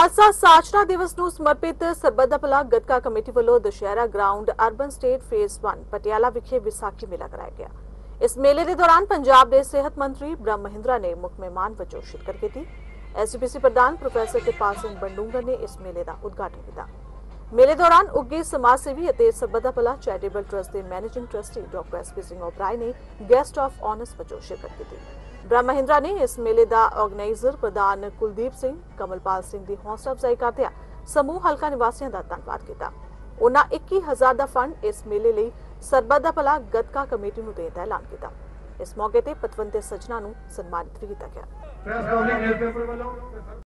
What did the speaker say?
खालसा साजना दिवस ਨੂੰ ਸਮਰਪਿਤ ਸਰਬੱਤ ਦਾ ਭਲਾ ਗੱਤਕਾ ਕਮੇਟੀ ਵੱਲੋਂ Dussehra ground urban estate phase 1 Patiala ਵਿਖੇ ਵਿਸਾਖੀ ਮੇਲਾ ਕਰਾਇਆ ਗਿਆ। ਇਸ ਮੇਲੇ ਦੇ ਦੌਰਾਨ ਪੰਜਾਬ ਦੇ ਸਿਹਤ ਮੰਤਰੀ ਬ੍ਰਹਮ ਮਹਿੰਦਰਾ ਨੇ ਮੁੱਖ ਮਹਿਮਾਨ ਵਜੋਂ ਸ਼ਿਰਕਤ ਕੀਤੀ। ਐਸਜੀਪੀਸੀ ਪ੍ਰਧਾਨ ਪ੍ਰੋਫੈਸਰ ਕਿਰਪਾਲ ਸਿੰਘ ਬੰਡੂੰਗਰ ਨੇ ਇਸ ਮੇਲੇ ਦਾ ਉਦਘਾਟਨ ਕੀਤਾ। ਮੇਲੇ ਦੌਰਾਨ ਉੱਗੇ ਸਮਾਜ ਸੇਵੀ ਅਤੇ ਸਰਬੱਤ ਦਾ ਭਲਾ ਚੈਰੀਟੇਬਲ ਟਰਸਟ ਦੇ managing trustee doctor S P Singh Oberoi ਨੇ ਗੈਸਟ ਆਫ ਆਨਰਸ ਵਜੋਂ ਸ਼ਿਰਕਤ ਕੀਤੀ। ਬ੍ਰਹਮ ਮਹਿੰਦਰਾ ਨੇ ਇਸ ਮੇਲੇ ਦਾ ਆਰਗੇਨਾਈਜ਼ਰ ਪ੍ਰਧਾਨ ਕੁਲਦੀਪ ਸਿੰਘ ਕਮਲਪਾਲ ਸਿੰਘ ਦੀ ਹੌਸਲਾ ਅਫਜ਼ਾਈ ਕਰਦਿਆਂ ਸਮੂਹ ਹਲਕਾ ਨਿਵਾਸੀਆਂ ਦਾ ਧੰਨਵਾਦ ਕੀਤਾ। ਉਨ੍ਹਾਂ 21,000 ਦਾ ਫੰਡ ਇਸ ਮੇਲੇ ਲਈ ਸਰਬੱਤ ਦਾ ਭਲਾ ਗੱਤਕਾ ਕਮੇਟੀ ਨੂੰ ਦੇਣ ਦਾ ਐਲਾਨ ਕੀਤਾ। ਇਸ ਮੌਕੇ ਤੇ ਪਤਵੰਤੇ ਸੱਜਣਾ ਨੂੰ ਸਨਮਾਨਿਤ ਵੀ ਕੀਤਾ ਗਿਆ।